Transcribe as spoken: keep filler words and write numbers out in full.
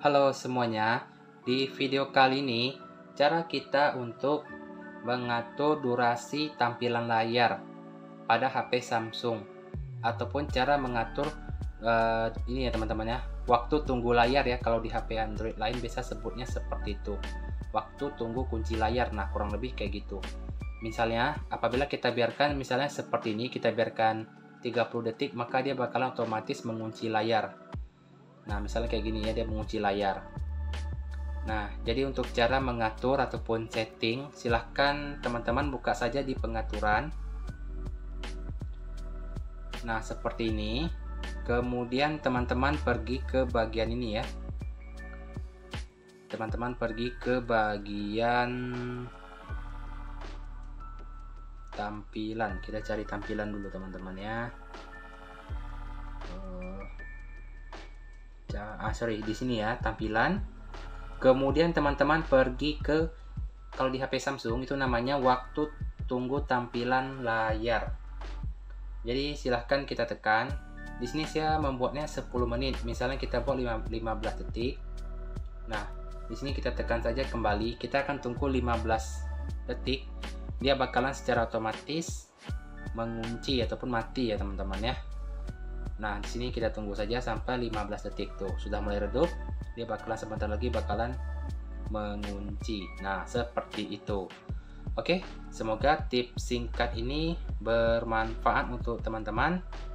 Halo semuanya, di video kali ini cara kita untuk mengatur durasi tampilan layar pada H P Samsung ataupun cara mengatur uh, ini ya teman-teman ya, waktu tunggu layar ya. Kalau di H P Android lain biasa sebutnya seperti itu, waktu tunggu kunci layar. Nah, kurang lebih kayak gitu. Misalnya apabila kita biarkan misalnya seperti ini, kita biarkan tiga puluh detik, maka dia bakalan otomatis mengunci layar. Nah, misalnya kayak gini ya, dia mengunci layar. Nah, jadi untuk cara mengatur ataupun setting, silahkan teman-teman buka saja di pengaturan. Nah, seperti ini. Kemudian teman-teman pergi ke bagian ini ya. Teman-teman pergi ke bagian tampilan. Kita cari tampilan dulu teman-teman ya. Ah, sorry, di sini ya, tampilan. Kemudian teman-teman pergi ke, kalau di H P Samsung itu namanya waktu tunggu tampilan layar. Jadi silahkan kita tekan. Di sini saya membuatnya sepuluh menit. Misalnya kita buat lima belas detik. Nah, di sini kita tekan saja kembali. Kita akan tunggu lima belas detik. Dia bakalan secara otomatis mengunci ataupun mati ya teman-teman ya. Nah, di sini kita tunggu saja sampai lima belas detik tuh. Sudah mulai redup, dia bakalan sebentar lagi bakalan mengunci. Nah, seperti itu. Oke, semoga tips singkat ini bermanfaat untuk teman-teman.